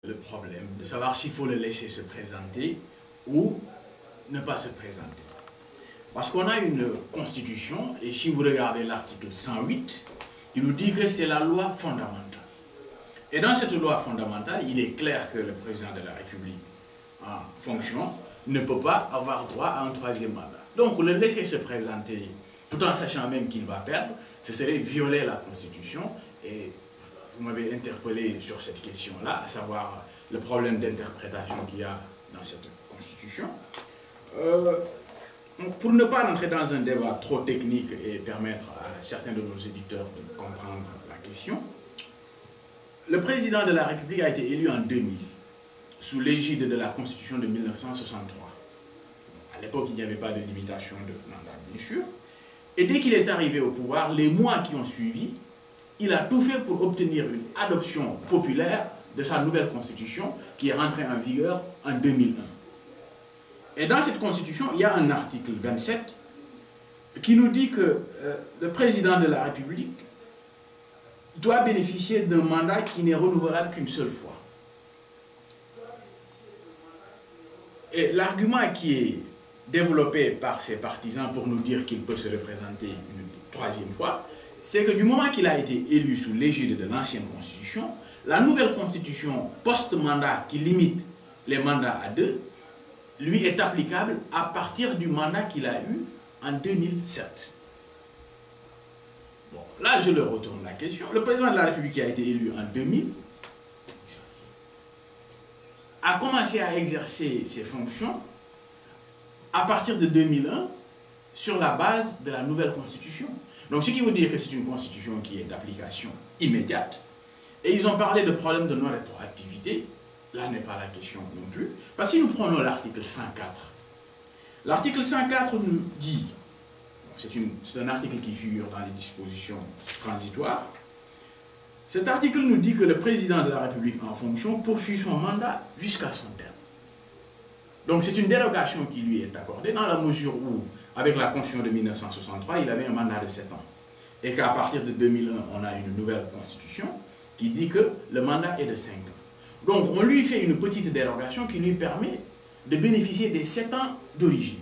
le problème de savoir s'il faut le laisser se présenter ou ne pas se présenter. Parce qu'on a une constitution, et si vous regardez l'article 108, il nous dit que c'est la loi fondamentale. Et dans cette loi fondamentale, il est clair que le président de la République en fonction ne peut pas avoir droit à un troisième mandat. Donc le laisser se présenter, tout en sachant même qu'il va perdre, ce serait violer la constitution. Et vous m'avez interpellé sur cette question-là, à savoir le problème d'interprétation qu'il y a dans cette constitution. Pour ne pas rentrer dans un débat trop technique et permettre à certains de nos éditeurs de comprendre la question, le président de la République a été élu en 2000, sous l'égide de la Constitution de 1963. À l'époque, il n'y avait pas de limitation de mandat, bien sûr. Et dès qu'il est arrivé au pouvoir, les mois qui ont suivi, il a tout fait pour obtenir une adoption populaire de sa nouvelle Constitution qui est rentrée en vigueur en 2001. Et dans cette Constitution, il y a un article 27 qui nous dit que le président de la République doit bénéficier d'un mandat qui n'est renouvelable qu'une seule fois. Et l'argument qui est développé par ses partisans pour nous dire qu'il peut se représenter une troisième fois, c'est que du moment qu'il a été élu sous l'égide de l'ancienne Constitution, la nouvelle Constitution post-mandat qui limite les mandats à 2, lui est applicable à partir du mandat qu'il a eu en 2007. Bon, là je le retourne la question. Le président de la République qui a été élu en 2000 a commencé à exercer ses fonctions à partir de 2001 sur la base de la nouvelle Constitution. Donc ce qui veut dire que c'est une Constitution qui est d'application immédiate. Et ils ont parlé de problème de non-rétroactivité. Là n'est pas la question non plus. Parce que si nous prenons l'article 104, l'article 104 nous dit, c'est un article qui figure dans les dispositions transitoires, cet article nous dit que le président de la République en fonction poursuit son mandat jusqu'à son terme. Donc c'est une dérogation qui lui est accordée dans la mesure où, avec la Constitution de 1963, il avait un mandat de 7 ans. Et qu'à partir de 2001, on a une nouvelle Constitution qui dit que le mandat est de 5 ans. Donc on lui fait une petite dérogation qui lui permet de bénéficier des 7 ans d'origine.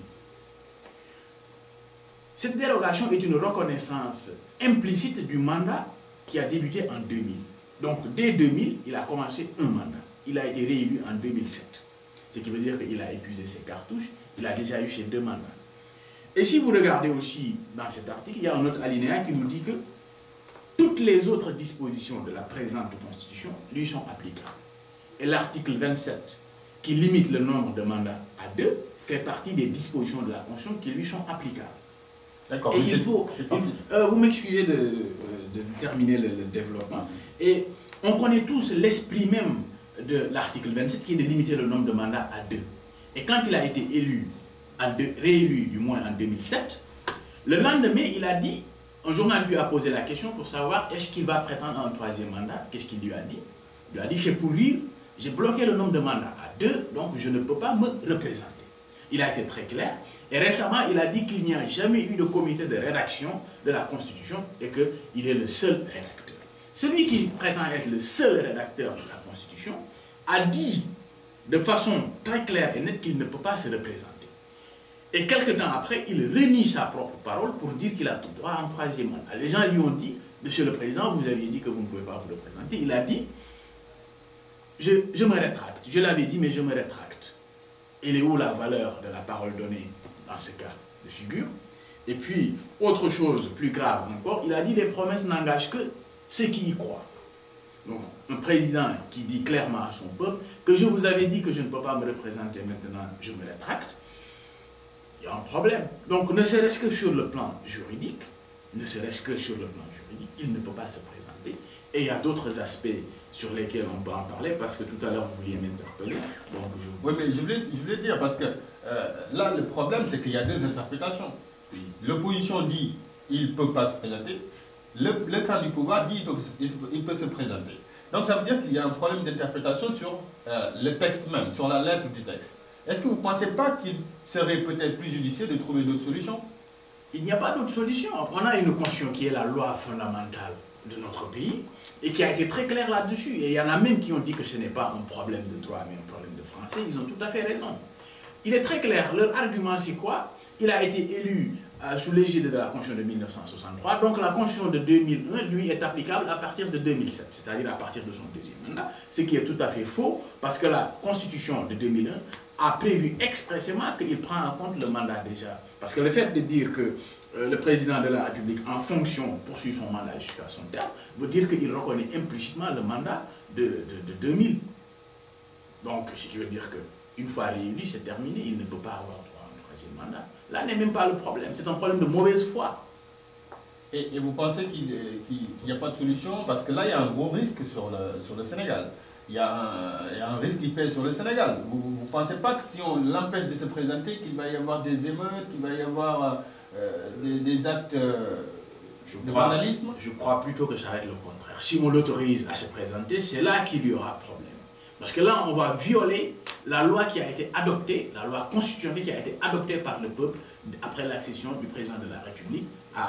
Cette dérogation est une reconnaissance implicite du mandat qui a débuté en 2000. Donc dès 2000, il a commencé un mandat. Il a été réélu en 2007. Ce qui veut dire qu'il a épuisé ses cartouches, il a déjà eu ses 2 mandats. Et si vous regardez aussi dans cet article, il y a un autre alinéa qui nous dit que toutes les autres dispositions de la présente Constitution lui sont applicables. Et l'article 27, qui limite le nombre de mandats à 2, fait partie des dispositions de la Constitution qui lui sont applicables. D'accord. Et il faut... vous m'excusez de terminer le développement. Et on connaît tous l'esprit même de l'article 27 qui est de limiter le nombre de mandats à 2. Et quand il a été élu, réélu du moins en 2007, le lendemain, il a dit, un journaliste lui a posé la question pour savoir est-ce qu'il va prétendre à un troisième mandat. Qu'est-ce qu'il lui a dit? Il lui a dit, c'est pour rire, j'ai bloqué le nombre de mandats à 2, donc je ne peux pas me représenter. Il a été très clair. Et récemment, il a dit qu'il n'y a jamais eu de comité de rédaction de la Constitution et qu'il est le seul rédacteur. Celui qui prétend être le seul rédacteur de la Constitution a dit de façon très claire et nette qu'il ne peut pas se représenter. Et quelque temps après, il renie sa propre parole pour dire qu'il a tout droit à un troisième mandat. Les gens lui ont dit, Monsieur le Président, vous aviez dit que vous ne pouvez pas vous représenter. Il a dit, je me rétracte. Je l'avais dit, mais je me rétracte. Elle est où la valeur de la parole donnée dans ce cas de figure? Et puis, autre chose plus grave encore, il a dit les promesses n'engagent que ceux qui y croient. Donc, un président qui dit clairement à son peuple que je vous avais dit que je ne peux pas me représenter, maintenant je me rétracte, il y a un problème. Donc, ne serait-ce que sur le plan juridique, il ne peut pas se présenter. Et il y a d'autres aspects sur lesquels on peut en parler, parce que tout à l'heure, vous vouliez m'interpeller. Oui, mais je voulais dire, parce que là, le problème, c'est qu'il y a 2 interprétations. Oui. L'opposition dit il ne peut pas se présenter. Le camp du pouvoir dit qu'il peut se présenter. Donc, ça veut dire qu'il y a un problème d'interprétation sur le texte même, sur la lettre du texte. Est-ce que vous ne pensez pas qu'il serait peut-être plus judicieux de trouver d'autres solutions? Il n'y a pas d'autre solution. On a une constitution qui est la loi fondamentale de notre pays et qui a été très clair là-dessus. Et il y en a même qui ont dit que ce n'est pas un problème de droit, mais un problème de français. Ils ont tout à fait raison. Il est très clair. Leur argument, c'est quoi? Il a été élu sous l'égide de la Constitution de 1963. Donc la Constitution de 2001, lui, est applicable à partir de 2007, c'est-à-dire à partir de son deuxième mandat, ce qui est tout à fait faux, parce que la Constitution de 2001 a prévu expressément qu'il prend en compte le mandat déjà. Parce que le fait de dire que le président de la République, en fonction, poursuit son mandat jusqu'à son terme, veut dire qu'il reconnaît implicitement le mandat de 2000. Donc, ce qui veut dire qu'une fois réélu, c'est terminé, il ne peut pas avoir droit à un troisième mandat. Là n'est même pas le problème, c'est un problème de mauvaise foi. Et vous pensez qu'il n'y a pas de solution? Parce que là, il y a un gros risque sur le Sénégal. Il y a un risque qui pèse sur le Sénégal. Vous ne pensez pas que si on l'empêche de se présenter, qu'il va y avoir des émeutes, qu'il va y avoir des actes de vandalisme? Je crois plutôt que ça va être le contraire. Si on l'autorise à se présenter, c'est là qu'il y aura problème. Parce que là, on va violer la loi qui a été adoptée, la loi constitutionnelle qui a été adoptée par le peuple après l'accession du président de la République,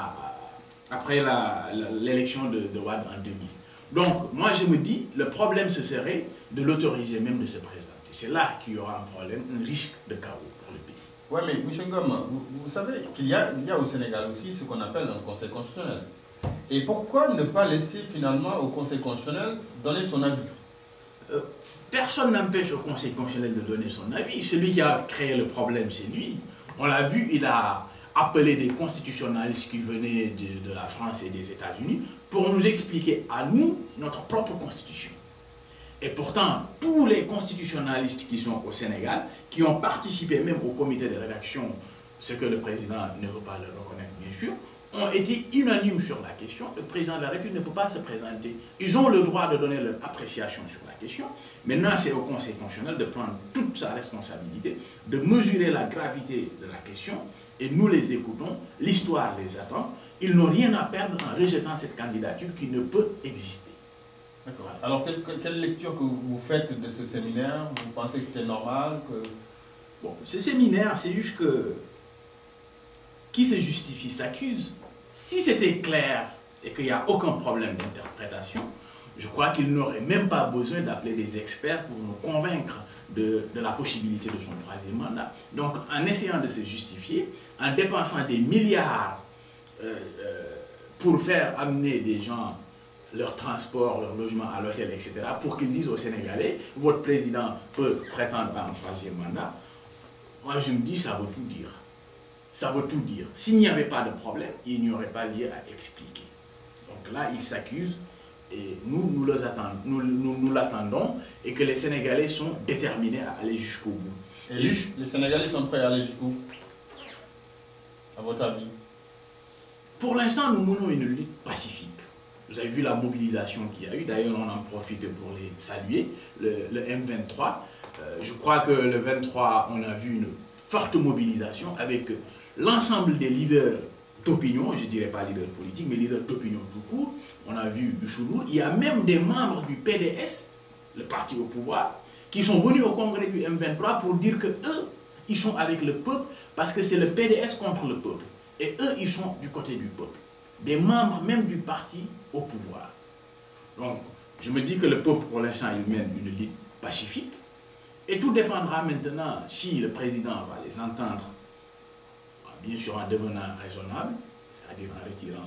après l'élection de Wade en 2000. Donc, moi je me dis, le problème ce serait de l'autoriser même de se présenter. C'est là qu'il y aura un problème, un risque de chaos pour le pays. Oui, mais M. Ngom, vous savez qu'il y a au Sénégal aussi ce qu'on appelle un conseil constitutionnel. Et pourquoi ne pas laisser finalement au conseil constitutionnel donner son avis? Personne n'empêche au Conseil constitutionnel de donner son avis. Celui qui a créé le problème, c'est lui. On l'a vu, il a appelé des constitutionnalistes qui venaient de la France et des États-Unis pour nous expliquer à nous notre propre constitution. Et pourtant, tous les constitutionnalistes qui sont au Sénégal, qui ont participé même au comité de rédaction, ce que le président ne veut pas le reconnaître bien sûr, ont été unanimes sur la question. Le président de la République ne peut pas se présenter. Ils ont le droit de donner leur appréciation sur la question. Maintenant, c'est au Conseil constitutionnel de prendre toute sa responsabilité, de mesurer la gravité de la question, et nous les écoutons, l'histoire les attend. Ils n'ont rien à perdre en rejetant cette candidature qui ne peut exister. D'accord. Alors, quelle lecture que vous faites de ce séminaire? Vous pensez que c'était normal que... Bon, ce séminaire, c'est juste que qui se justifie s'accuse. Si c'était clair et qu'il n'y a aucun problème d'interprétation, je crois qu'il n'aurait même pas besoin d'appeler des experts pour nous convaincre de la possibilité de son troisième mandat. Donc, en essayant de se justifier, en dépensant des milliards pour faire amener des gens leur transport, leur logement à l'hôtel, etc., pour qu'ils disent aux Sénégalais, votre président peut prétendre à un troisième mandat, moi je me dis, ça veut tout dire. Ça veut tout dire. S'il n'y avait pas de problème, il n'y aurait pas lieu à expliquer. Donc là, ils s'accusent et nous l'attendons et que les Sénégalais sont déterminés à aller jusqu'au bout. Et les Sénégalais sont prêts à aller jusqu'au bout, à votre avis? Pour l'instant, nous menons une lutte pacifique. Vous avez vu la mobilisation qu'il y a eu. D'ailleurs, on en profite pour les saluer. Le M23. Je crois que le 23, on a vu une forte mobilisation avec l'ensemble des leaders d'opinion, je ne dirais pas leaders politiques, mais leaders d'opinion tout court. On a vu Choulour. Il y a même des membres du PDS, le parti au pouvoir, qui sont venus au congrès du M23 pour dire que eux, ils sont avec le peuple parce que c'est le PDS contre le peuple. Et eux, ils sont du côté du peuple. Des membres même du parti au pouvoir. Donc, je me dis que le peuple, pour l'instant, il mène une lutte pacifique. Et tout dépendra maintenant si le président va les entendre, bien sûr en devenant raisonnable, c'est-à-dire en retirant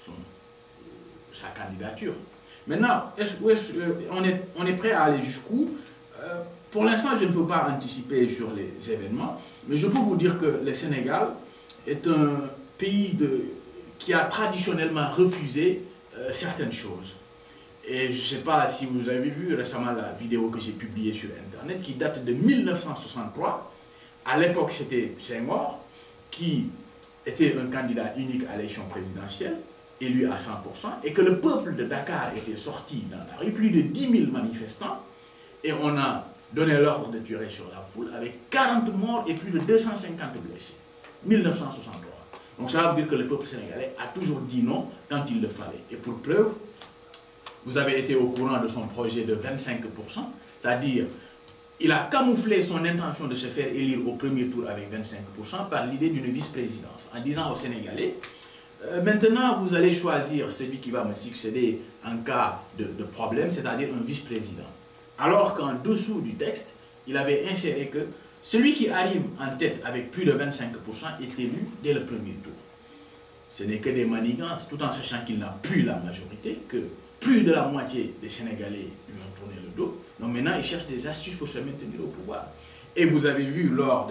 sa candidature. Maintenant, on est prêt à aller jusqu'où? Pour l'instant, je ne veux pas anticiper sur les événements, mais je peux vous dire que le Sénégal est un pays qui a traditionnellement refusé certaines choses. Et je ne sais pas si vous avez vu récemment la vidéo que j'ai publiée sur Internet qui date de 1963. À l'époque, c'était Senghor qui était un candidat unique à l'élection présidentielle, élu à 100%, et que le peuple de Dakar était sorti dans la rue, plus de 10 000 manifestants, et on a donné l'ordre de tirer sur la foule avec 40 morts et plus de 250 blessés. 1963. Donc ça veut dire que le peuple sénégalais a toujours dit non quand il le fallait. Et pour preuve, vous avez été au courant de son projet de 25%, c'est-à-dire il a camouflé son intention de se faire élire au premier tour avec 25% par l'idée d'une vice-présidence, en disant aux Sénégalais, Maintenant, vous allez choisir celui qui va me succéder en cas de problème, c'est-à-dire un vice-président. Alors qu'en dessous du texte, il avait inséré que celui qui arrive en tête avec plus de 25% est élu dès le premier tour. Ce n'est que des manigances, tout en sachant qu'il n'a plus la majorité, que plus de la moitié des Sénégalais lui ont tourné le dos. Donc maintenant, il cherche des astuces pour se maintenir au pouvoir. Et vous avez vu lors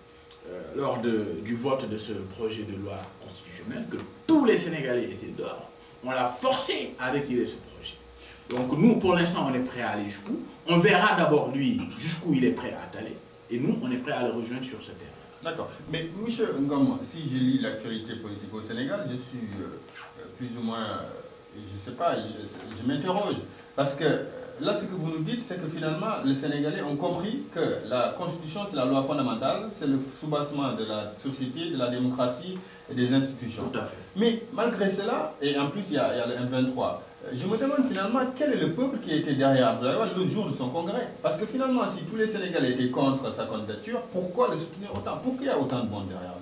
du vote de ce projet de loi constitutionnelle que tous les Sénégalais étaient dehors. On l'a forcé à retirer ce projet. Donc nous, pour l'instant, on est prêt à aller jusqu'où. On verra d'abord lui jusqu'où il est prêt à aller. Et nous, on est prêt à le rejoindre sur ce terrain. D'accord. Mais M. Ngom, si je lis l'actualité politique au Sénégal, je suis plus ou moins, je ne sais pas, je m'interroge. Parce que là, ce que vous nous dites, c'est que finalement, les Sénégalais ont compris que la Constitution, c'est la loi fondamentale, c'est le soubassement de la société, de la démocratie et des institutions. Tout à fait. Mais malgré cela, et en plus, il y a le M23, je me demande finalement quel est le peuple qui était derrière Abdoulaye Wade le jour de son congrès. Parce que finalement, si tous les Sénégalais étaient contre sa candidature, pourquoi le soutenir autant? Pourquoi il y a autant de monde derrière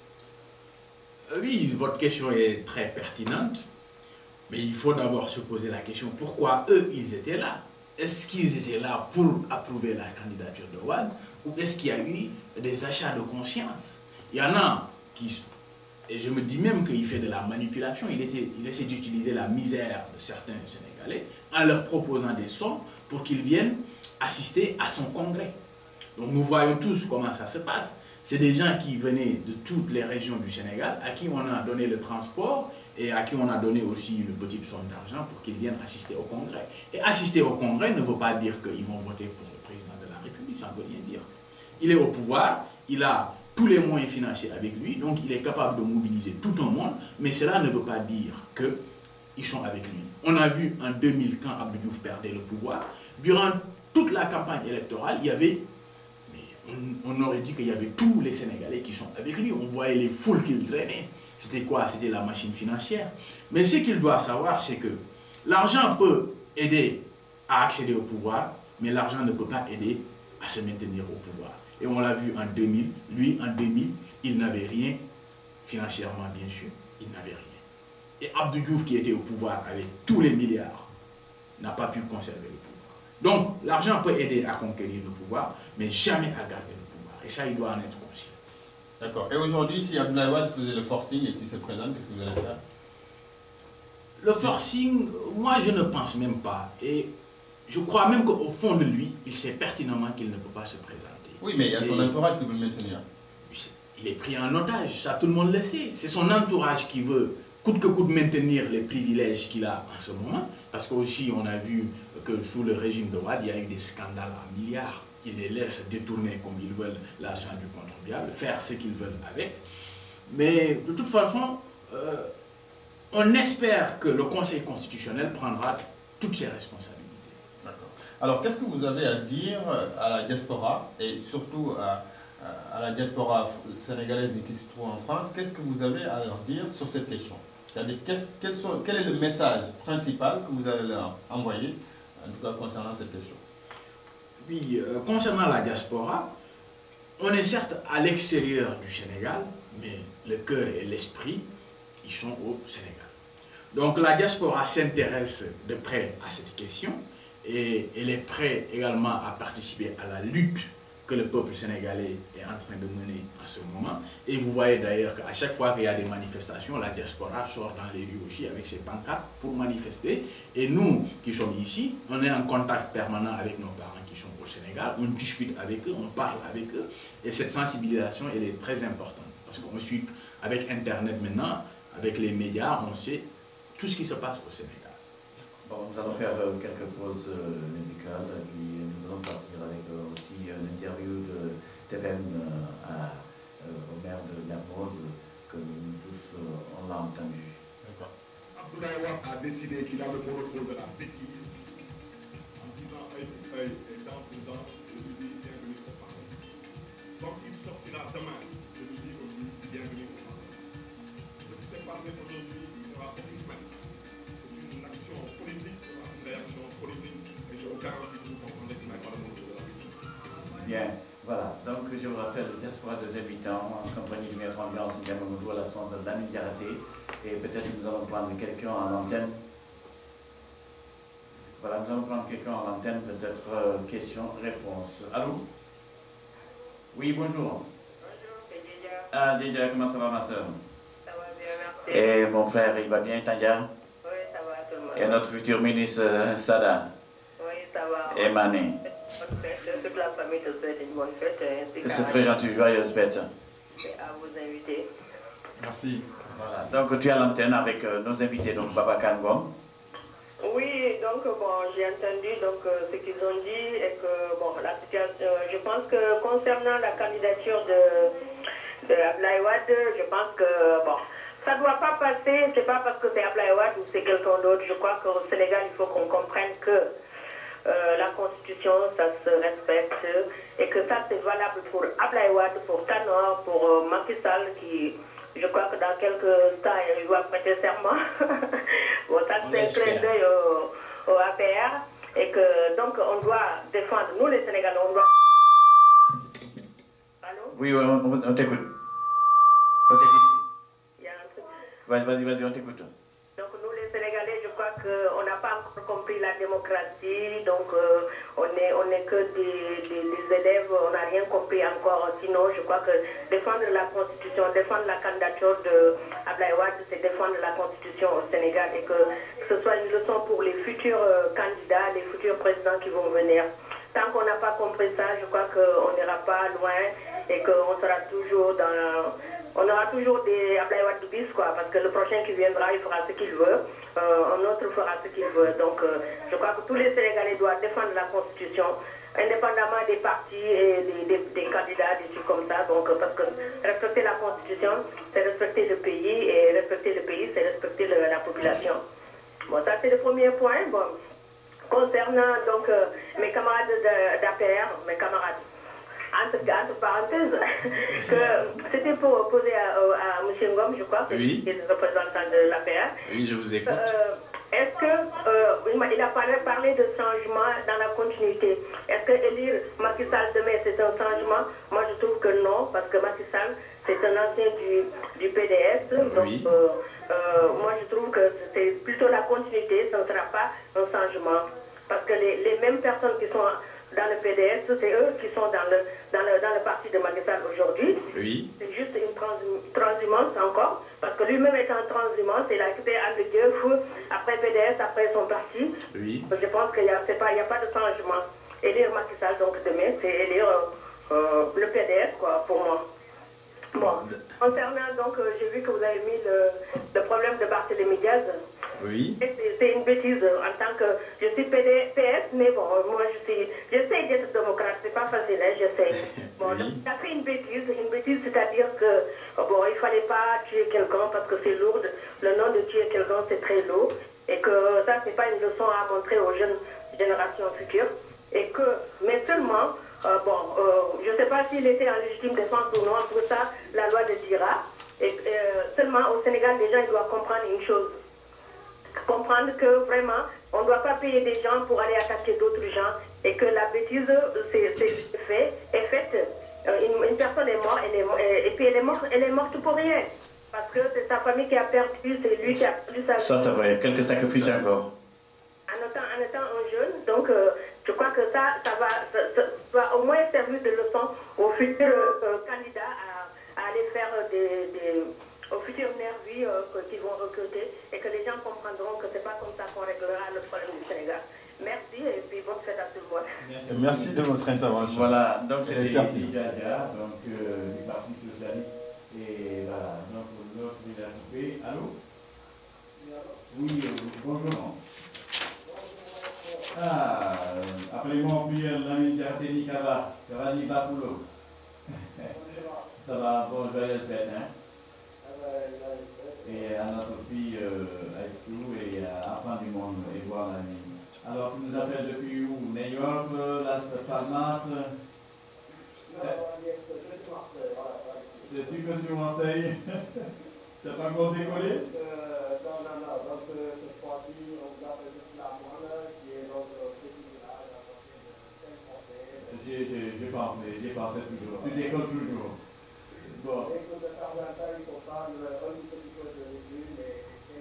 lui? Oui, votre question est très pertinente. Mais il faut d'abord se poser la question, pourquoi eux, ils étaient là? Est-ce qu'ils étaient là pour approuver la candidature de Wade? Ou est-ce qu'il y a eu des achats de conscience? Il y en a qui... Et je me dis même qu'il fait de la manipulation. Il essaie d'utiliser la misère de certains Sénégalais en leur proposant des sommes pour qu'ils viennent assister à son congrès. Donc nous voyons tous comment ça se passe. C'est des gens qui venaient de toutes les régions du Sénégal, à qui on a donné le transport et à qui on a donné aussi une petite somme d'argent pour qu'ils viennent assister au congrès. Et assister au congrès ne veut pas dire qu'ils vont voter pour le président de la République, ça ne veut rien dire. Il est au pouvoir, il a tous les moyens financiers avec lui, donc il est capable de mobiliser tout un monde, mais cela ne veut pas dire qu'ils sont avec lui. On a vu en 2000, quand Abdou Diouf perdait le pouvoir, durant toute la campagne électorale, il y avait, on aurait dit qu'il y avait tous les Sénégalais qui sont avec lui, on voyait les foules qu'il traînait. C'était quoi? C'était la machine financière. Mais ce qu'il doit savoir, c'est que l'argent peut aider à accéder au pouvoir, mais l'argent ne peut pas aider à se maintenir au pouvoir. Et on l'a vu en 2000, lui en 2000, il n'avait rien, financièrement bien sûr, il n'avait rien. Et Abdou Diouf qui était au pouvoir avec tous les milliards, n'a pas pu conserver le pouvoir. Donc l'argent peut aider à conquérir le pouvoir, mais jamais à garder le pouvoir. Et ça, il doit en être conscient. D'accord. Et aujourd'hui, si Abdoulaye Wade faisait le forcing et qu'il se présente, qu'est-ce que vous allez faire? Le forcing, moi je ne pense même pas. Et je crois même qu'au fond de lui, il sait pertinemment qu'il ne peut pas se présenter. Oui, mais il y a son entourage qui veut le maintenir. Il est pris en otage, ça tout le monde le sait. C'est son entourage qui veut coûte que coûte maintenir les privilèges qu'il a en ce moment. Parce qu'aussi, on a vu que sous le régime de Wade, il y a eu des scandales à milliards qui les laissent détourner comme ils veulent l'argent du contribuable, faire ce qu'ils veulent avec. Mais de toute façon, on espère que le Conseil constitutionnel prendra toutes ses responsabilités. Alors, qu'est-ce que vous avez à dire à la diaspora, et surtout à la diaspora sénégalaise qui se trouve en France? Qu'est-ce que vous avez à leur dire sur cette question? C'est-à-dire, quel est le message principal que vous allez leur envoyer, en tout cas concernant cette question? Oui, concernant la diaspora, on est certes à l'extérieur du Sénégal, mais le cœur et l'esprit, ils sont au Sénégal. Donc la diaspora s'intéresse de près à cette question, et elle est prête également à participer à la lutte que le peuple sénégalais est en train de mener en ce moment. Et vous voyez d'ailleurs qu'à chaque fois qu'il y a des manifestations, la diaspora sort dans les rues aussi avec ses pancartes pour manifester. Et nous qui sommes ici, on est en contact permanent avec nos parents qui sont au Sénégal, on discute avec eux, on parle avec eux. Et cette sensibilisation, elle est très importante. Parce qu'ensuite, avec Internet maintenant, avec les médias, on sait tout ce qui se passe au Sénégal. Bon, nous allons faire quelques pauses musicales, puis nous allons partir avec aussi une interview de TVM au maire de Mermoz, que nous tous on l'a entendu. D'accord. Abdoulaye Wade a décidé qu'il a le monopole de la bêtise en disant œil pour œil et dent pour dent, je lui dis bienvenue au Fantasme. Donc il sortira demain, je lui dis aussi bienvenue au Fantasme. Ce qui s'est passé aujourd'hui, il n'y aura aucune plainte. C'est une action politique, une réaction politique, et je vous garantis que vous comprendrez qu'il n'y a pas le monopole de la bêtise. Bien, voilà. Donc je vous rappelle, le diaspora des habitants, en compagnie du maire Ambiance, à la sonde de Lamine Diaraté. Et peut-être nous allons prendre quelqu'un en antenne. Voilà, nous allons prendre quelqu'un en antenne, peut-être question-réponse. Allô? Oui, bonjour. Bonjour, c'est Djedja. Ah, Djedja, comment ça va, ma soeur? Ça va bien, merci. Et mon frère, il va bien, Tandia? Oui, ça va, tout le monde. Et notre futur ministre, Sada? Oui, ça va. Et Mané? Bonne fête. Toute la famille te souhaite une bonne fête. C'est très gentil, joyeuse fête. Et à vous inviter. Merci. Voilà. Donc, tu as l'antenne avec nos invités, donc Baba Kangom. Oui, donc bon, j'ai entendu donc, ce qu'ils ont dit et que bon, la situation, je pense que concernant la candidature de Abdoulaye Wade, je pense que bon, ça ne doit pas passer, c'est pas parce que c'est Abdoulaye Wade ou c'est quelqu'un d'autre. Je crois qu'au Sénégal, il faut qu'on comprenne que la Constitution, ça se respecte et que ça c'est valable pour Abdoulaye Wade, pour Tanor, pour Macky Sall qui... Je crois que dans quelques temps, il doit prêter serment. Bon, ça, c'est un clin d'œil au APR. Et que, donc, on doit défendre, nous les Sénégalais, on doit... Allô? Oui, on t'écoute. On t'écoute. Il y a un truc. Vas-y, on t'écoute. Donc, nous les Sénégalais, je crois qu'on n'a pas encore compris la démocratie. Donc, on est que des élèves, on n'a rien compris encore. Sinon, je crois que défendre la Constitution, défendre la candidature de Abdoulaye Wade, c'est défendre la Constitution au Sénégal et que ce soit une leçon pour les futurs candidats, les futurs présidents qui vont venir. Tant qu'on n'a pas compris ça, je crois qu'on n'ira pas loin et qu'on sera toujours dans... On aura toujours des Abdoulaye Wade bis, quoi, parce que le prochain qui viendra, il fera ce qu'il veut, un autre fera ce qu'il veut. Donc, je crois que tous les Sénégalais doivent défendre la Constitution, indépendamment des partis et des candidats, des trucs comme ça. Donc, parce que respecter la Constitution, c'est respecter le pays, et respecter le pays, c'est respecter la population. Bon, ça c'est le premier point. Bon, concernant donc mes camarades d'APR, mes camarades, entre parenthèses, que c'était pour poser à M. Ngom, je crois, Oui. qui est le représentant de l'APR. Oui, je vous écoute. Est-ce que il a parlé de changement dans la continuité? Est-ce que élire Macky Sall demain c'est un changement? Moi je trouve que non, parce que Macky Sall c'est un ancien du PDS. Donc Oui. moi je trouve que c'est plutôt la continuité, ça ne sera pas un changement. Parce que les mêmes personnes qui sont dans le PDS, c'est eux qui sont dans le parti de Macky Sall aujourd'hui. Oui. C'est juste une transhumance encore, parce que lui-même étant transhumance, il a quitté André Dieu, après PDS, après son parti. Oui. Je pense qu'il n'y a pas de changement. Élire Macky Sall, donc demain, c'est élire le PDS, quoi, pour moi. Bon, concernant, donc, j'ai vu que vous avez mis le problème de Barthélémy Diaz. Oui. C'est une bêtise en tant que... Je suis PS, mais bon, moi j'essaie d'être démocrate, c'est pas facile, hein, j'essaie. Bon, Oui. donc, il a fait une bêtise c'est-à-dire que, bon, il fallait pas tuer quelqu'un parce que c'est lourd, le nom de tuer quelqu'un c'est très lourd, et que ça c'est pas une leçon à montrer aux jeunes générations futures, et que, mais seulement, je sais pas s'il était en légitime défense ou non, pour ça, la loi le dira, et seulement au Sénégal, les gens ils doivent comprendre une chose. Comprendre que vraiment, on ne doit pas payer des gens pour aller attaquer d'autres gens et que la bêtise est faite. Une personne est morte, et puis elle est morte pour rien. Parce que c'est sa famille qui a perdu, c'est lui qui a perdu sa vie. Ça, c'est vrai. Quelques sacrifices encore. En étant un jeune, donc je crois que ça va au moins servir de leçon aux futurs candidats à aller faire aux futurs nervis qui vont recruter et que les gens comprendront que c'est pas comme ça qu'on réglera le problème du Sénégal. Merci et puis bonne fête à tout le monde. Merci de votre intervention. Voilà, donc Elle est c'était pertinente. Djedja, donc du Parti Socialiste. Et voilà, donc l'autre il a coupé. Allô? Oui, bonjour. Ah, appelez-moi puis l'ami Diarténi Kaba, ça va dire Bapulo. Ça va, bon, joyeuse fête, hein? Et à notre fille Aïsou et à Fin du Monde et voir la vie. Alors, tu nous appelles depuis où? New York, Las Palmas? C'est sûr que sur Marseille? T'as pas encore décollé? Non, donc cette fois-ci, on vous appelle depuis la Moine, qui est donc petit village à côté de Saint-Français. J'ai pensé toujours. Tu décolles toujours. Bon. Écoute, de temps en temps, il faut prendre un petit peu de légumes et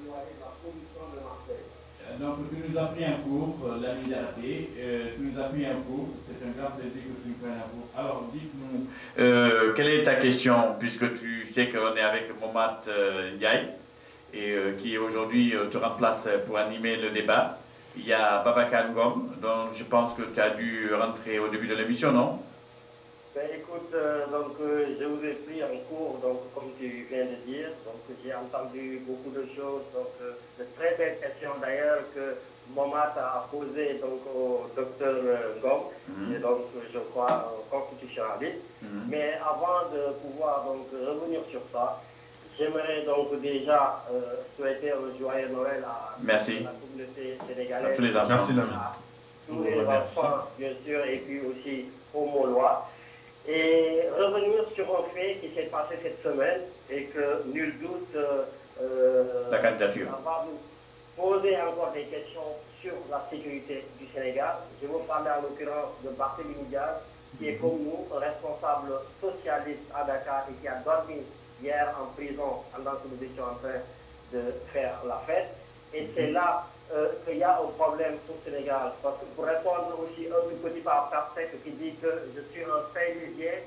doyen de la commission de Marseille. Donc tu nous as pris un cours, la liberté, tu nous as pris un cours, c'est un grand plaisir que tu nous prennes un cours. Alors dites-nous, quelle est ta question, puisque tu sais qu'on est avec Mohamed Ndiaye, et qui aujourd'hui te remplace pour animer le débat. Il y a Babacar Ngom, dont je pense que tu as dû rentrer au début de l'émission, non? Ben écoute, je vous ai pris en cours, donc comme tu viens de dire, donc j'ai entendu beaucoup de choses, donc de très belles questions d'ailleurs que Mohamed a posées donc au docteur Ngom, et donc je crois constitutionnaliste. Mais avant de pouvoir donc revenir sur ça, j'aimerais donc déjà souhaiter un joyeux Noël à la communauté sénégalaise, à tous les enfants, à tous les enfants bien sûr, et puis aussi aux Maulois. Et revenir sur un fait qui s'est passé cette semaine et que nul doute la candidature. Ça va nous poser encore des questions sur la sécurité du Sénégal. Je veux parler en l'occurrence de Barthélémy Diaz, qui est comme nous un responsable socialiste à Dakar et qui a dormi hier en prison pendant que nous étions en train de faire la fête. Et c'est là qu'il y a un problème au Sénégal. Parce que pour répondre aussi à un petit parfait qui dit que je suis un Saint-Louisien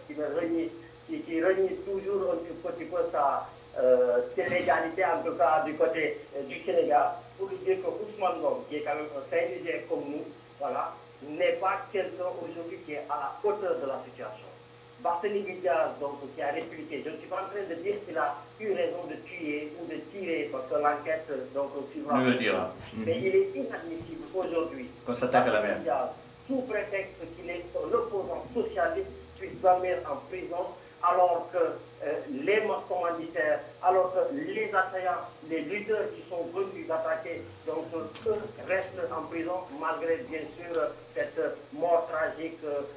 qui renie toujours un petit peu sa légalité, en tout cas du côté du Sénégal, pour lui dire que Ousmane Ngom, qui est quand même un Saint-Louisien comme nous, voilà, n'est pas quelqu'un aujourd'hui qui est à la hauteur de la situation. Barthélémy Diaz, donc, qui a répliqué, je ne suis pas en train de dire qu'il a eu raison de tuer ou de tirer, parce que l'enquête, donc, suivra. Nous le dira. Mais il est inadmissible aujourd'hui qu'on s'attaque à la mer. Sous prétexte qu'il est un opposant socialiste, puisse dormir en prison, alors que les commanditaires, alors que les assaillants, les lutteurs qui sont venus d'attaquer, donc eux restent en prison, malgré bien sûr cette mort tragique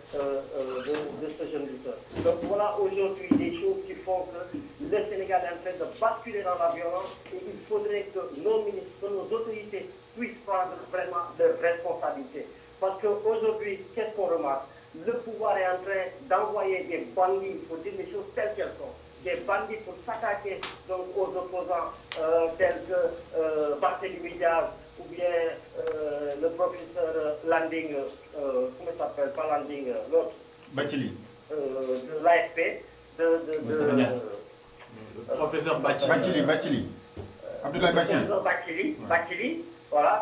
de ce jeune lutteur. Donc voilà aujourd'hui des choses qui font que le Sénégal est en train de basculer dans la violence et il faudrait que nos ministres, que nos autorités puissent prendre vraiment leurs responsabilités. Parce qu'aujourd'hui, qu'est-ce qu'on remarque? Le pouvoir est en train d'envoyer des bandits, il faut dire les choses telles qu'elles sont, des bandits pour s'attaquer donc aux opposants tels que Barthélémy Diaz ou bien le professeur Landing, comment il s'appelle, pas Landing, l'autre, Bathily, de l'AFP, le professeur Bathily. Bathily. Abdoulaye Bathily, voilà.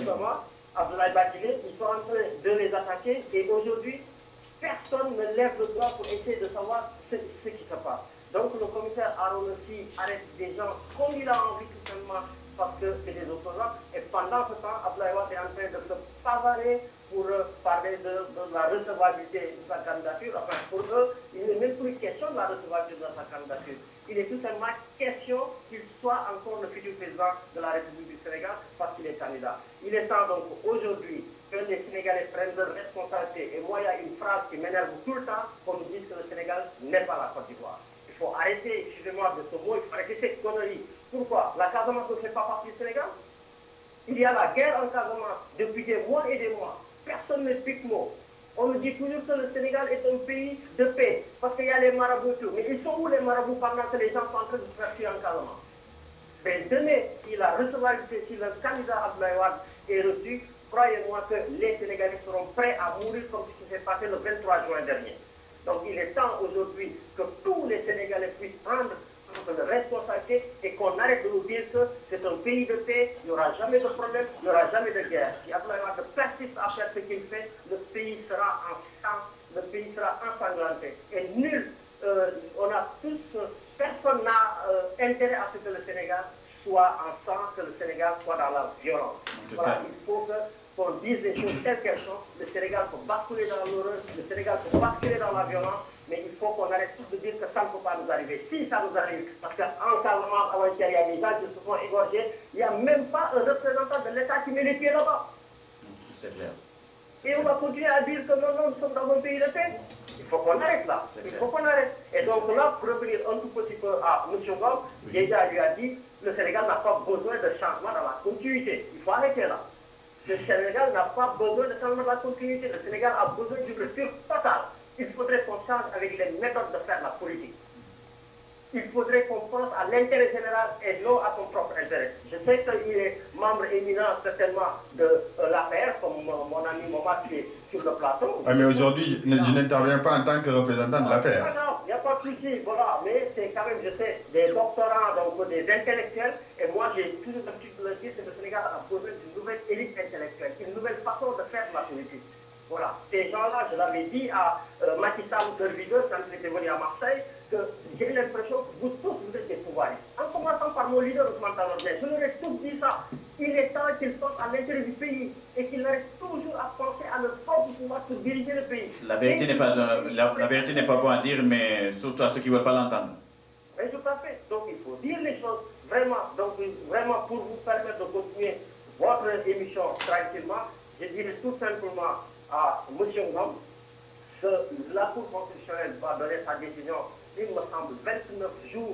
Abdoulaye Bathily, ils sont en train de les attaquer et aujourd'hui, personne ne lève le doigt pour essayer de savoir ce qui se passe. Donc le commissaire Haroun aussi arrête des gens comme il a envie tout simplement parce que c'est des opposants. Et pendant ce temps, Abdoulaye Wade est en train de se pavaner pour parler de la recevabilité de sa candidature. Enfin, pour eux, il n'est même plus question de la recevabilité de sa candidature. Il est tout simplement question qu'il soit encore le futur président de la République du Sénégal parce qu'il est candidat. Il est temps donc aujourd'hui que les Sénégalais prennent leurs responsabilités. Et moi, il y a une phrase qui m'énerve tout le temps, qu'on nous dise que le Sénégal n'est pas la Côte d'Ivoire. Il faut arrêter, excusez-moi de ce mot, il faut arrêter cette connerie. Pourquoi? La Casamance ne fait pas partie du Sénégal. Il y a la guerre en Casamance depuis des mois et des mois. Personne ne pique mot. On nous dit toujours que le Sénégal est un pays de paix, parce qu'il y a les marabouts. Mais ils sont où les marabouts pendant que les gens sont en train de se faire tuer en Casamance? Mais demain, si la recevabilité, si le candidat Abdoulaye Wade est reçu, croyez-moi que les Sénégalais seront prêts à mourir comme ce qui s'est passé le 23 juin dernier. Donc il est temps aujourd'hui que tous les Sénégalais puissent prendre de responsabilité et qu'on arrête de nous dire que c'est un pays de paix, il n'y aura jamais de problème, il n'y aura jamais de guerre. Si Abdoulaye Wade persiste à faire ce qu'il fait, le pays sera en sang, le pays sera ensanglanté. Et nul, on a tous, personne n'a intérêt à ce que le Sénégal soit en sang, que le Sénégal soit dans la violence. Voilà, il faut qu'on dise les choses telles qu'elles sont. Le Sénégal peut basculer dans l'horreur, le Sénégal peut basculer dans la violence, mais il faut qu'on arrête de dire que ça ne peut pas nous arriver. Si ça nous arrive, parce qu'en Casamance, avant-hier, il y a des gens qui se sont égorgés, il n'y a même pas un représentant de l'État qui met les pieds là-bas. C'est clair. Et on va continuer à dire que non, nous sommes dans un pays de paix. Il faut qu'on arrête là. Il faut qu'on arrête. Et donc là, pour revenir un tout petit peu à M. Ngom, déjà lui a dit, le Sénégal n'a pas besoin de changement dans la continuité. Il faut arrêter là. Le Sénégal n'a pas besoin de changement dans la continuité. Le Sénégal a besoin d'une rupture totale. Il faudrait qu'on change avec les méthodes de faire la politique. il faudrait qu'on pense à l'intérêt général et non à son propre intérêt. Je sais qu'il est membre éminent certainement de l'APR, comme mon ami Momat qui est sur le plateau. Ah, mais aujourd'hui, je n'interviens pas en tant que représentant de l'APR. Non, il n'y a pas de souci, voilà, mais c'est quand même, je sais, des doctorants, donc des intellectuels, et moi j'ai toujours l'habitude de le dire que le Sénégal a besoin d'une nouvelle élite intellectuelle, une nouvelle façon de faire de la politique. Voilà, ces gens-là, je l'avais dit à Macky Sall de vidéo quand il était venu à Marseille, que j'ai l'impression que vous tous, vous êtes des pouvoirs. En commençant par mon leader, Ousmane Tanor Dieng, je leur ai tous dit ça. Il est temps qu'ils pensent à l'intérêt du pays et qu'ils arrêtent toujours à penser à leur propre pouvoir pour diriger le pays. La vérité n'est pas, la vérité n'est pas bon à dire, mais surtout à ceux qui ne veulent pas l'entendre. Oui, tout à fait. Donc il faut dire les choses vraiment, donc, vraiment pour vous permettre de continuer votre émission tranquillement. Je dirais tout simplement à M. Ngom que la Cour constitutionnelle va donner sa décision, il me semble, 29 jours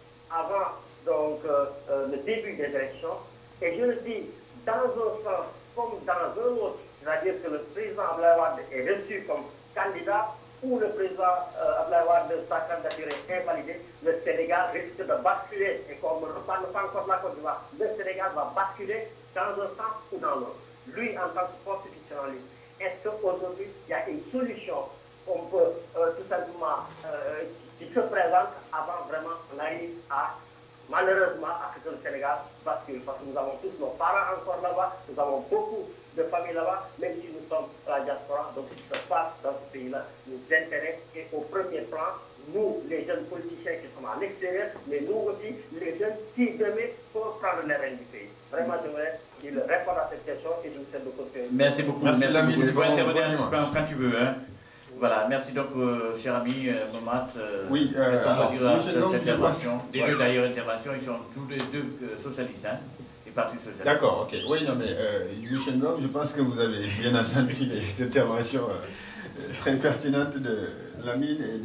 avant donc, le début des élections. Et je le dis dans un sens comme dans un autre, c'est-à-dire que le président Abdoulaye Wade est reçu comme candidat ou le président Abdoulaye Wade, sa candidature est invalidée, le Sénégal risque de basculer, et qu'on ne reparle pas encore de la Côte d'Ivoire, le Sénégal va basculer dans un sens ou dans l'autre. Lui, en tant que constitutionnaliste, est-ce qu'aujourd'hui, il y a une solution qu'on peut tout simplement, qui se présente avant vraiment qu'on arrive à, malheureusement, à ce que le Sénégal bascule? Parce que nous avons tous nos parents encore là-bas, nous avons beaucoup de familles là-bas, même si nous sommes à la diaspora. Donc, ce qui se passe dans ce pays-là nous intéresse et au premier plan, nous, les jeunes politiciens qui sommes à l'extérieur, mais nous aussi, les jeunes qui demain faut prendre les rênes du pays. Vraiment, j'aimerais qu'il réponde à cette question et je vous souhaite de continuer. Merci beaucoup. Merci, beaucoup. Tu peux intervenir bon quand tu veux. Hein. Voilà, merci donc, cher ami Momat. Oui, alors, cette intervention. Des deux d'ailleurs interventions, ils sont tous les deux socialistes, hein, les partis socialistes. D'accord, ok. Oui, non, mais Michel Ngom, je pense que vous avez bien entendu les interventions très pertinentes de Lamine et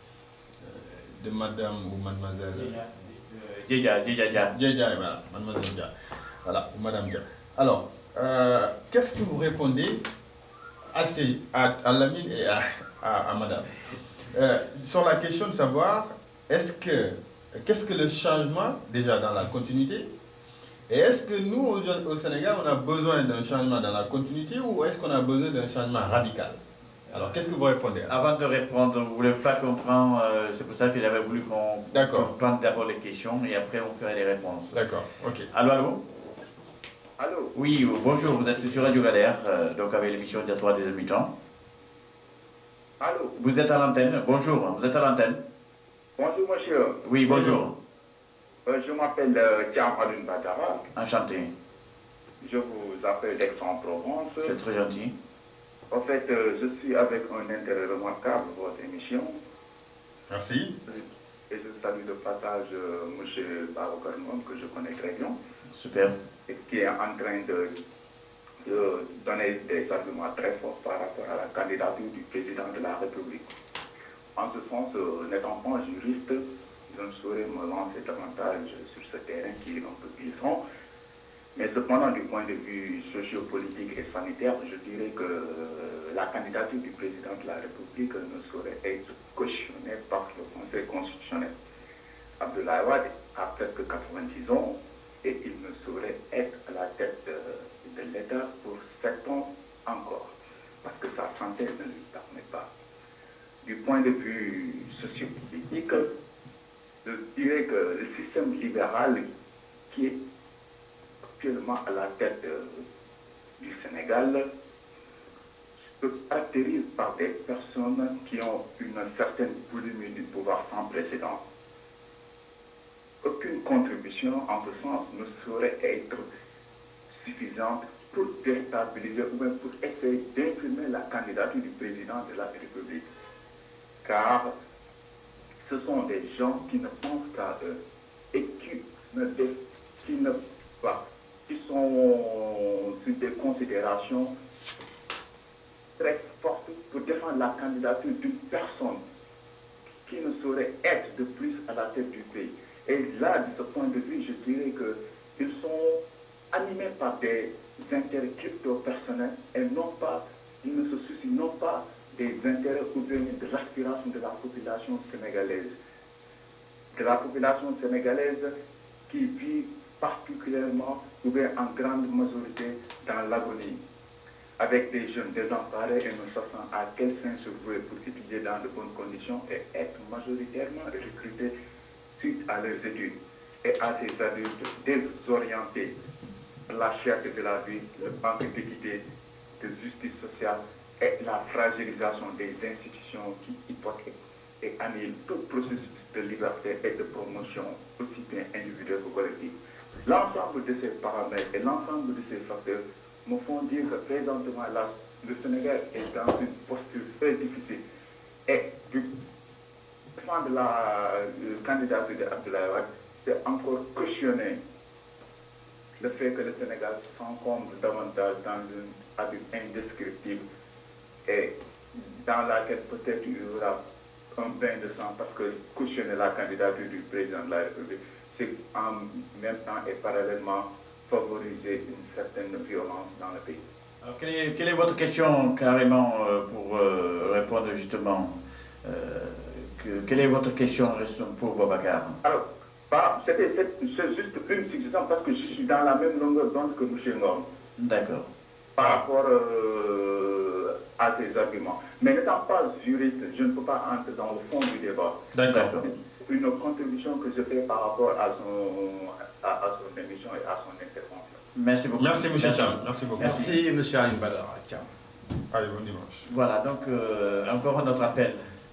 de madame ou mademoiselle. Djedja, voilà, mademoiselle Dia. Voilà, ou madame Dia. Alors, qu'est-ce que vous répondez à Lamine et à madame sur la question de savoir qu'est-ce que le changement déjà dans la continuité, et est-ce que nous au Sénégal on a besoin d'un changement dans la continuité ou est-ce qu'on a besoin d'un changement radical? Alors qu'est-ce que vous répondez à ça? Avant de répondre, vous ne voulez pas comprendre, c'est pour ça que j'avais voulu qu'on prenne d'abord les questions et après on ferait les réponses. D'accord, ok. Allô? Allô? Oui, bonjour, vous êtes sur Radio Galère, donc avec l'émission Diaspora des habitants. Allô? Vous êtes à l'antenne, bonjour, vous êtes à l'antenne. Bonjour monsieur. Oui, bonjour. Je m'appelle Thiam Alun Badara. Enchanté. Je vous appelle d'Aix-en-Provence. C'est très gentil. En fait, je suis avec un intérêt remarquable votre émission. Merci. Et je salue de passage M. Baroukar Ngom, que je connais très bien. Super. Et qui est en train de donner des arguments très forts par rapport à la candidature du président de la République. En ce sens, n'étant pas juriste, je ne saurais me lancer davantage sur ce terrain qui est un peu glissant. Mais cependant, du point de vue sociopolitique et sanitaire, je dirais que la candidature du président de la République ne saurait être cautionnée par le Conseil constitutionnel. Abdoulaye Wade a presque 90 ans et il ne saurait être à la tête de l'État pour 7 ans encore, parce que sa santé ne lui permet pas. Du point de vue sociopolitique, je dirais que le système libéral qui est actuellement à la tête du Sénégal se caractérise par des personnes qui ont une certaine boulimie du pouvoir sans précédent. Aucune contribution en ce sens ne saurait être suffisante pour déstabiliser ou même pour essayer d'imprimer la candidature du président de la République. Car ce sont des gens qui ne pensent qu'à eux et qui sont sur des considérations très fortes pour défendre la candidature d'une personne qui ne saurait être de plus à la tête du pays. Et là, de ce point de vue, je dirais qu'ils sont animés par des intérêts crypto-personnels et non pas, ils ne se soucient non pas des intérêts ou bien de l'aspiration de la population sénégalaise. de la population sénégalaise qui vit particulièrement ou bien en grande majorité dans l'agonie, avec des jeunes désemparés et ne sachant à quel sein se vouer pour étudier dans de bonnes conditions et être majoritairement recrutés suite à leurs études, et à ces adultes désorientés par la cherté de la vie, le manque d'équité, de justice sociale et la fragilisation des institutions qui hypothèquent et annihilent tout processus de liberté et de promotion, aussi bien individuel que collectif. L'ensemble de ces paramètres et l'ensemble de ces facteurs me font dire que présentement le Sénégal est dans une posture très difficile. Et du point de la candidature d'Abdoulaye Wade, c'est encore cautionné le fait que le Sénégal s'encombre davantage dans une habitude indescriptible et dans laquelle peut-être il y aura un bain de sang parce que cautionner la candidature du président de la République, c'est en même temps et parallèlement favoriser une certaine violence dans le pays. Alors, quelle est votre question carrément pour répondre justement quelle est votre question pour Boubacar? Alors, c'est juste une suggestion parce que je suis dans la même longueur d'onde que M. Ngom. D'accord. Par rapport à ces arguments. Mais n'étant pas juriste, je ne peux pas entrer dans le fond du débat. D'accord. Une contribution que je fais par rapport à son émission et à son intervention. Merci beaucoup. Merci, M. Charles. Merci beaucoup. Merci, M. Aline Badara. Allez, bon dimanche. Voilà, donc encore un autre appel.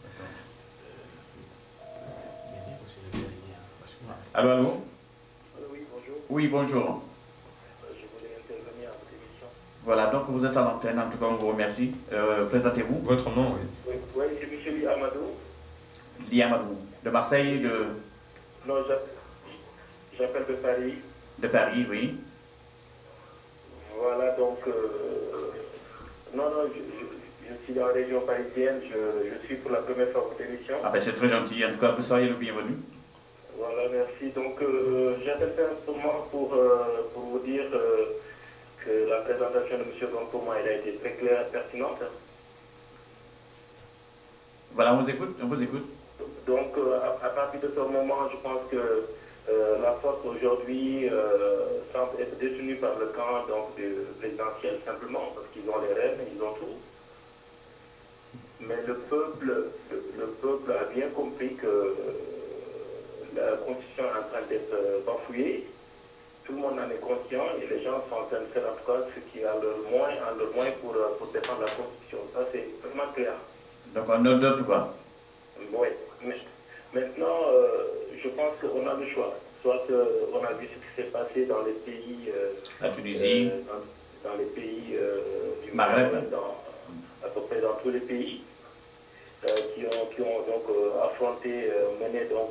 Allô, allô? Oui, bonjour. Oui, bonjour. Je voulais intervenir à votre émission. Voilà, donc vous êtes à l'antenne, en tout cas on vous remercie. Présentez-vous. Votre nom, oui. Oui, c'est M. Li Amadou. Li Amadou. De Marseille, de... Non, j'appelle de Paris. De Paris, oui. Voilà, donc... non, je suis dans la région parisienne, je suis pour la première fois à votre émission. Ah ben c'est très gentil, en tout cas vous soyez le bienvenu. Voilà, merci. Donc, j'appelle simplement pour vous dire que la présentation de M. Gon, pour moi, elle a été très claire et pertinente. Voilà, on vous écoute. Donc, à partir de ce moment, je pense que la force aujourd'hui semble être détenue par le camp du présidentiel, simplement, parce qu'ils ont les rênes, ils ont tout. Mais le peuple a bien compris que la Constitution est en train d'être bafouillée. Tout le monde en est conscient et les gens sont en train de faire en tout cas ce qui a leur moins pour défendre la Constitution. Ça, c'est vraiment clair. Donc on note d'autres quoi. Oui. Maintenant, je pense qu'on a le choix. Soit on a vu ce qui s'est passé dans les pays... la Tunisie. Dans les pays du Maghreb. À peu près dans tous les pays qui ont donc affronté, mené donc...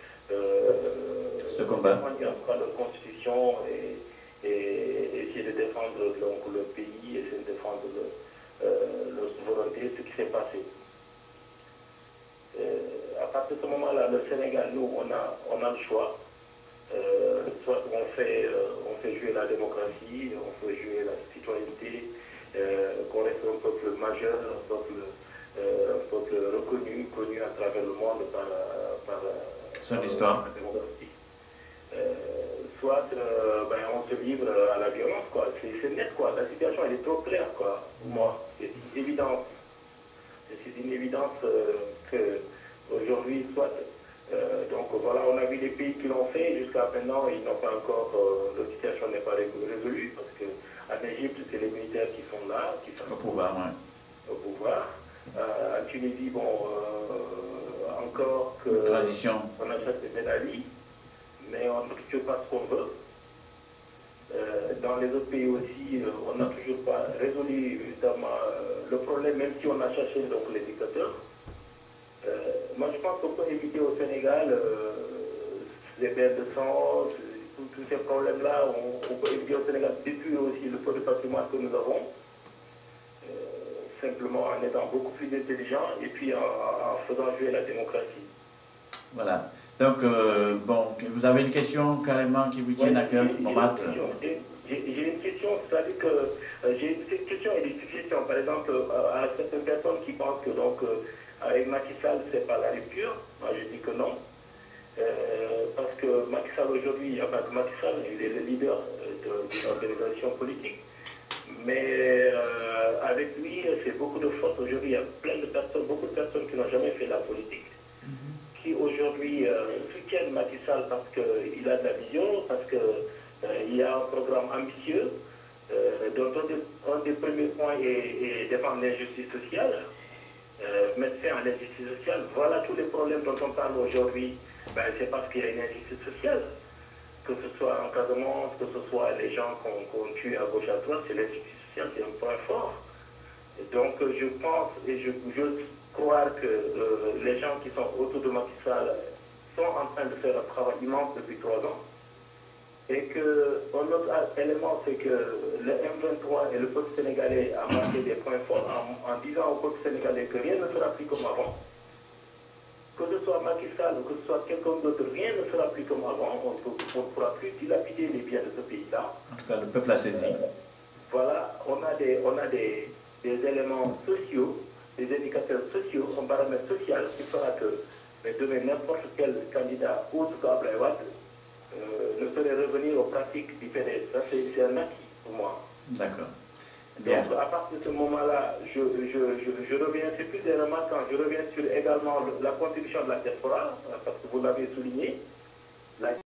ce combat. Défendre leur constitution et essayer de défendre donc, le pays, essayer de défendre leur souveraineté, ce qui s'est passé. À partir de ce moment-là, le Sénégal, nous, on a le choix. Soit on fait jouer la démocratie, on fait jouer la citoyenneté, qu'on reste un peuple majeur, un peuple reconnu, connu à travers le monde par son histoire. Soit on se livre à la violence, quoi. C'est net, quoi. La situation, elle est trop claire, quoi. Pour moi, c'est une évidence. C'est une évidence qu'aujourd'hui, soit... donc voilà, on a vu les pays qui l'ont fait. Jusqu'à maintenant, ils n'ont pas encore... leur situation n'est pas résolue, parce qu'en Égypte, c'est les militaires qui sont là, qui sont au pouvoir, ouais. Au pouvoir. En Tunisie, bon... encore que transition. On achète des Ben Ali, mais on ne touche pas ce qu'on veut. Dans les autres pays aussi, on n'a toujours pas résolu évidemment le problème, même si on a cherché donc, les dictateurs. Moi, je pense qu'on peut éviter au Sénégal les bains de sang, tous ces problèmes-là. On peut éviter au Sénégal détruire aussi le peu de patrimoine que nous avons. Simplement en étant beaucoup plus intelligent et puis en faisant jouer la démocratie. Voilà. Donc, bon, vous avez une question carrément qui vous tient à cœur, Mohamed? J'ai une question, c'est-à-dire que j'ai une question et des suggestions. Par exemple, à certaines personnes qui pensent que donc avec Macky Sall, c'est pas la rupture. Moi, je dis que non. parce que Macky Sall aujourd'hui, Macky Sall, il est le leader d'une organisation politique. Mais avec lui, c'est beaucoup de fautes. Aujourd'hui, il y a plein de personnes, beaucoup de personnes qui n'ont jamais fait la politique, qui aujourd'hui soutiennent Macky Sall parce qu'il a de la vision, parce qu'il y a un programme ambitieux, dont un des premiers points est défendre l'injustice sociale, mettre fin à l'injustice sociale. Voilà tous les problèmes dont on parle aujourd'hui. C'est parce qu'il y a une injustice sociale. Que ce soit en Casamance, que ce soit les gens qu'on tue à gauche à droite, c'est l'injustice sociale, c'est un point fort. Et donc je pense et je crois que les gens qui sont autour de Macky Sall sont en train de faire un travail immense depuis 3 ans. Et qu'un autre élément, c'est que le M23 et le peuple sénégalais a marqué des points forts en disant au peuple sénégalais que rien ne sera plus comme avant. Que ce soit Macky Sall ou que ce soit quelqu'un d'autre, rien ne sera plus comme avant. On ne pourra plus dilapider les biens de ce pays-là. En tout cas, le peuple a saisi. Voilà, on a des éléments sociaux, des indicateurs sociaux, un paramètre social qui fera que demain n'importe quel candidat autre qu'Abdoulaye Wade ne saurait revenir aux pratiques du PDS. Ça, c'est un acquis pour moi. D'accord. Donc, à partir de ce moment-là, je reviens, c'est plus des remarques, je reviens sur également la contribution de la diaspora, parce que vous l'avez souligné.